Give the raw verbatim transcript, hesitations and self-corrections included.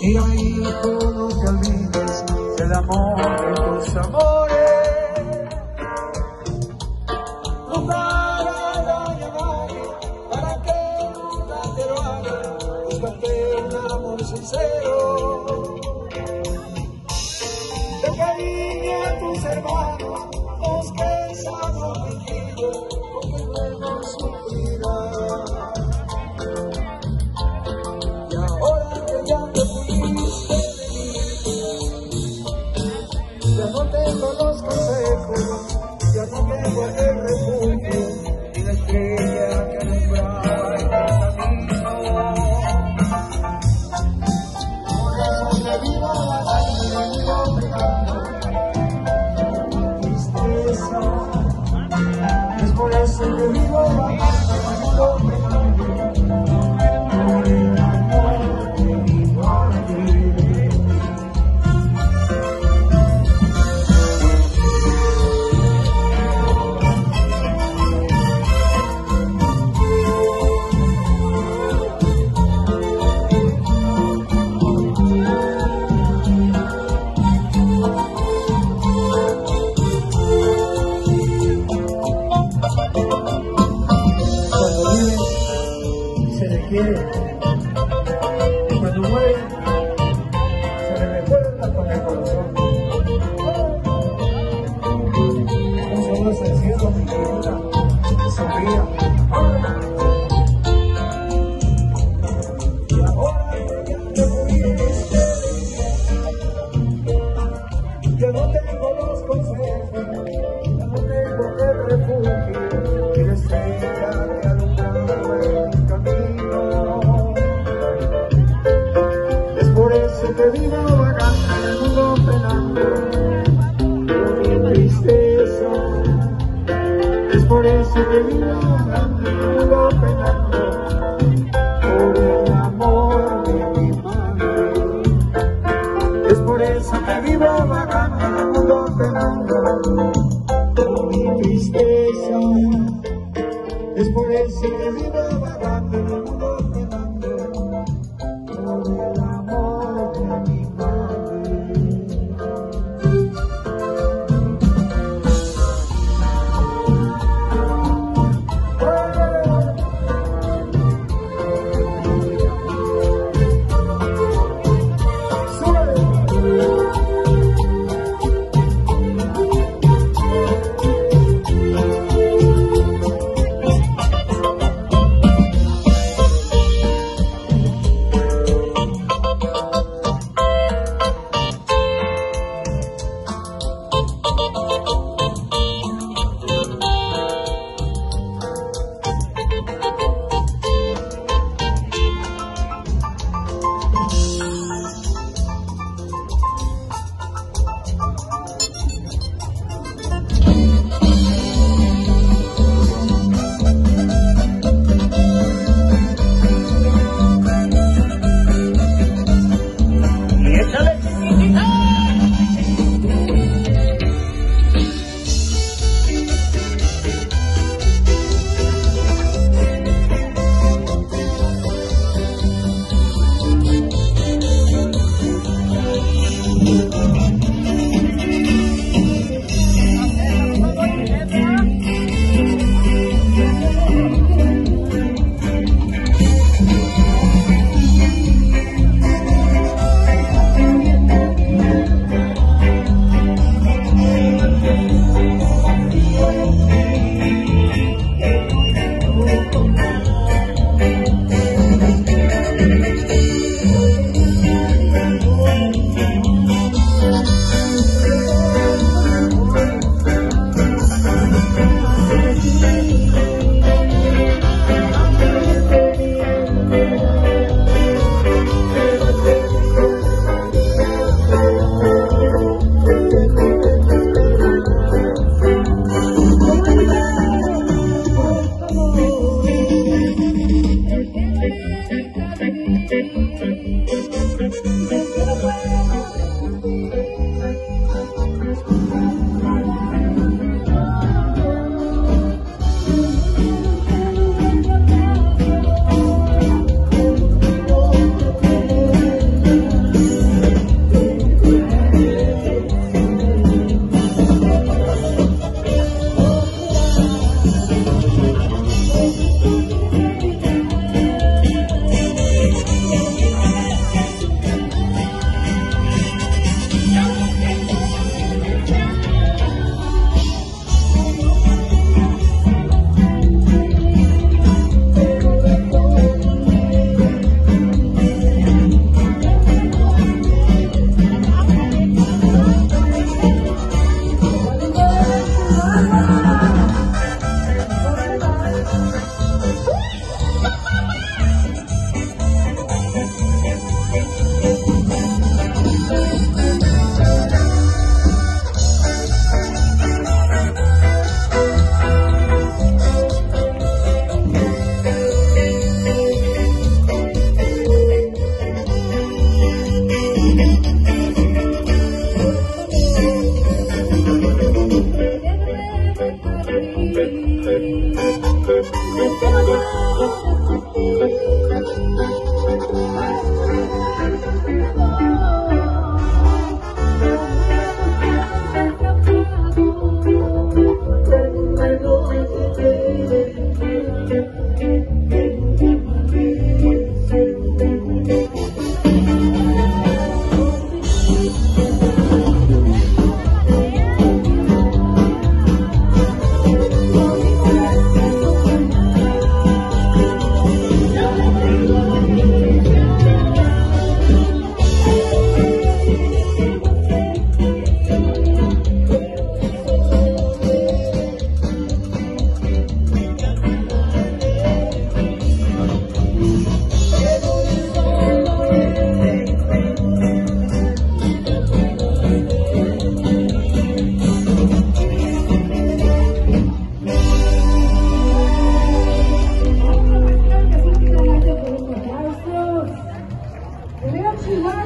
Mira, hijo, no te olvides del amor de tus amores. Nunca hagas daño a nadie para que nunca te lo haga. Búscate un amor sincero. Te cariñe a tus hermanos, los que se han ofendido, porque luego sufrirán. Y ahora que ya te fuiste de mí, ya no tengo los consejos, ya no tengo el refugio, ni la estrella que alumbraba el camino. Por eso me vivo vagando, me vivo pegando tristeza. Es por eso que vivo vagando, me vivo pegando por el amor de mi madre. Cuando vive, se le quiere, y cuando muere, se le recuerda con el corazón. Un solo es el cielo, mi querida, sonría. Y ahora que ya te fuiste, ya no tengo los consejos, ya no tengo el refugio, y la estrella que alumbraba el camino. Es por eso que vivo vagando en el mundo penando por mi tristeza. Es por eso que vivo vagando en el mundo penando por el amor de mi madre. Es por eso que vivo vagando en el mundo penando por mi tristeza. Es por eso que vivo vagando en el mundo penando por el amor de mi madre. Too hard.